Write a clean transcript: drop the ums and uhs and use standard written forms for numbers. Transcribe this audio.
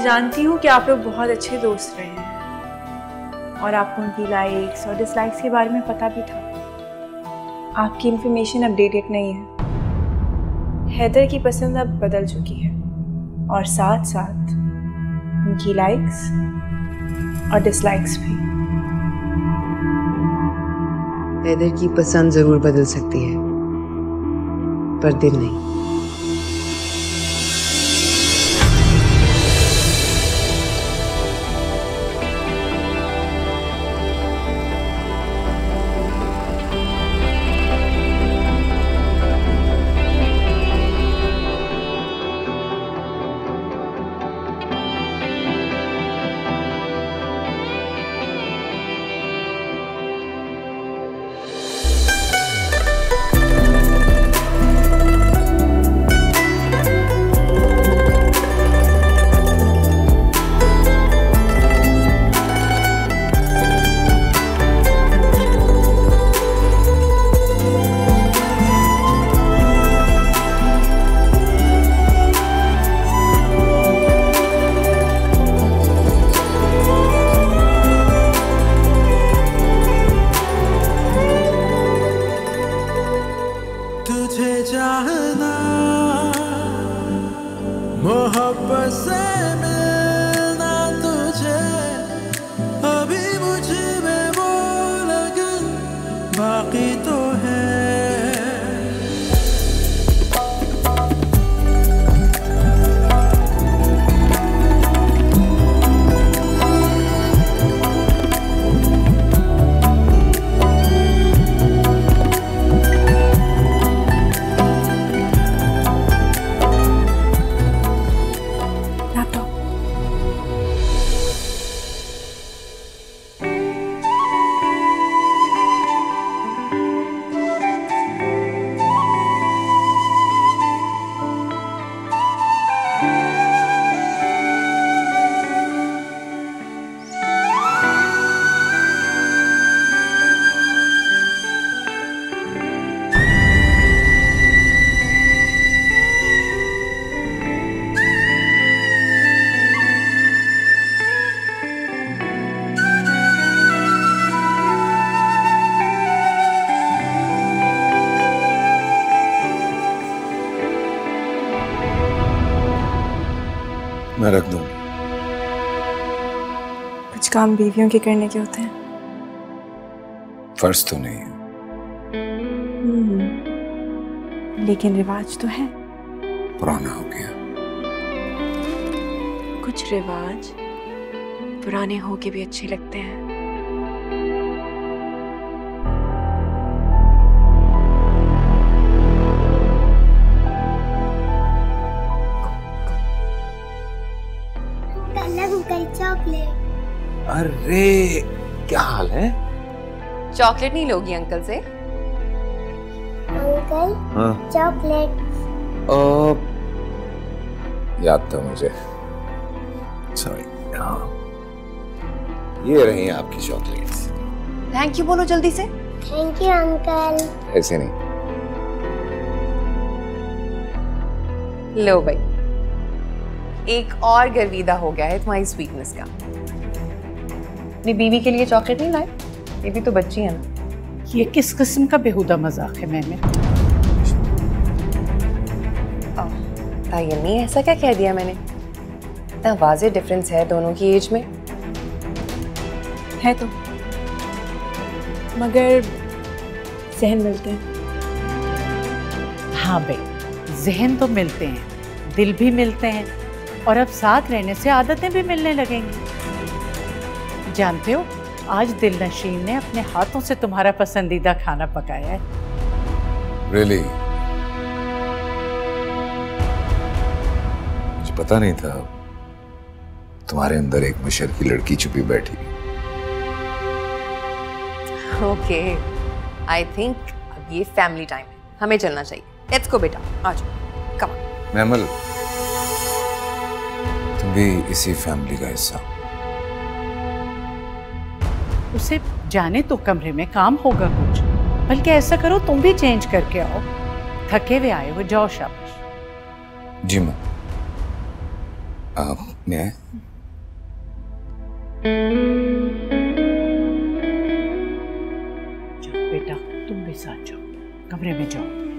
जानती हूँ कि आप लोग बहुत अच्छे दोस्त रहे हैं और आपको उनकी लाइक्स और डिसलाइक्स के बारे में पता भी था। आपकी इन्फॉर्मेशन अपडेटेड नहीं है। हैदर की पसंद अब बदल चुकी है और साथ साथ उनकी लाइक्स और डिसलाइक्स भी। हैदर की पसंद जरूर बदल सकती है पर दिल नहीं। मोहब्बत से मिलना तुझे अभी मुझ में वो लगन बाकी तो है। मैं रख दूंगी। कुछ काम बीवियों के करने के होते हैं। फर्ज तो नहीं है। लेकिन रिवाज तो है। पुराना हो गया। कुछ रिवाज पुराने हो के भी अच्छे लगते हैं। चॉकलेट। अरे क्या हाल है? चॉकलेट नहीं लोगी अंकल से? अंकल हाँ चॉकलेट। याद था मुझे, सॉरी। हाँ ये रही आपकी चॉकलेट्स। थैंक यू बोलो जल्दी से। Thank you uncle. ऐसे नहीं। लो भाई, एक और गर्विदा हो गया है तुम्हारी स्वीटनेस का। अपनी बीवी के लिए चॉकलेट नहीं लाए? ये भी तो बच्ची है ना। ये किस किस्म का बेहुदा मजाक है मैंने? तायन्नी ऐसा क्या कह दिया मैंने? इतना वाज़ेह डिफरेंस है दोनों की एज में। है तो, मगर जहन मिलते हैं। हाँ भाई, जहन तो मिलते हैं, दिल भी मिलते हैं और अब साथ रहने से आदतें भी मिलने लगेंगी। जानते हो, आज दिल नशीन ने अपने हाथों से तुम्हारा पसंदीदा खाना पकाया है। Really? मुझे पता नहीं था तुम्हारे अंदर एक मुशर की लड़की छुपी बैठी। ओके, आई थिंक अब ये फैमिली टाइम है, हमें चलना चाहिए। लेट्स गो बेटा, आ जाओ, कम ऑन। मैमल, तुम भी इसी फैमिली का हिस्सा। उसे जाने तो कमरे में काम होगा कुछ, बल्कि ऐसा करो तुम भी चेंज करके आओ। थके हुए आए हो, जाओ शाबाश। जी मैम। न्याय जाओ बेटा, तुम भी साथ जाओ, कमरे में जाओ।